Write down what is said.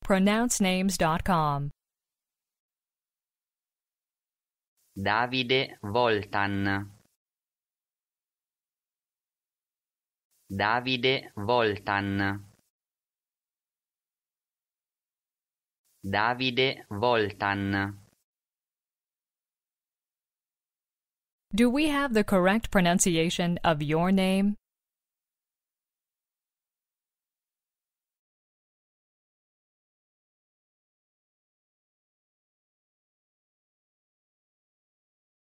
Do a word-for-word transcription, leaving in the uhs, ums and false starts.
pronounce names dot com. Davide Voltan. Davide Voltan. Davide Voltan. Do we have the correct pronunciation of your name?